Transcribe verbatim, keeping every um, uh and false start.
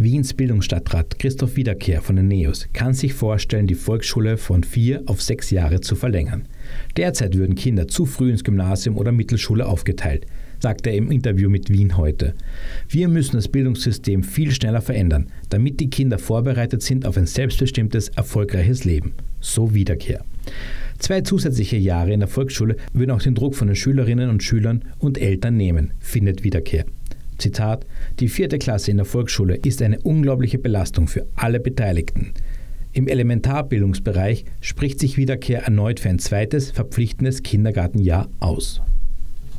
Wiens Bildungsstadtrat Christoph Wiederkehr von den NEOS kann sich vorstellen, die Volksschule von vier auf sechs Jahre zu verlängern. Derzeit würden Kinder zu früh ins Gymnasium oder Mittelschule aufgeteilt, sagte er im Interview mit Wien heute. Wir müssen das Bildungssystem viel schneller verändern, damit die Kinder vorbereitet sind auf ein selbstbestimmtes, erfolgreiches Leben. So Wiederkehr. Zwei zusätzliche Jahre in der Volksschule würden auch den Druck von den Schülerinnen und Schülern und Eltern nehmen, findet Wiederkehr. Zitat: Die vierte Klasse in der Volksschule ist eine unglaubliche Belastung für alle Beteiligten. Im Elementarbildungsbereich spricht sich Wiederkehr erneut für ein zweites verpflichtendes Kindergartenjahr aus.